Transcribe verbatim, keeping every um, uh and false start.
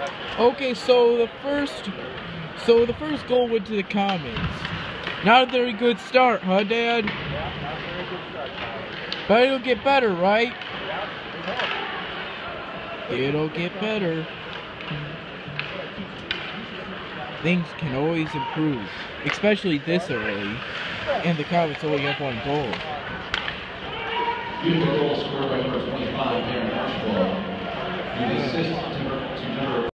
Okay, so the first, so the first goal went to the Comets. Not a very good start, huh, Dad? Yeah, not a very good start, Tyler. But it'll get better, right? Yeah, we hope. It'll get better. Things can always improve, especially this early, and the Comets only have one goal. Beautiful goal scored by number twenty-five, Aaron Archibald. The assist to, to number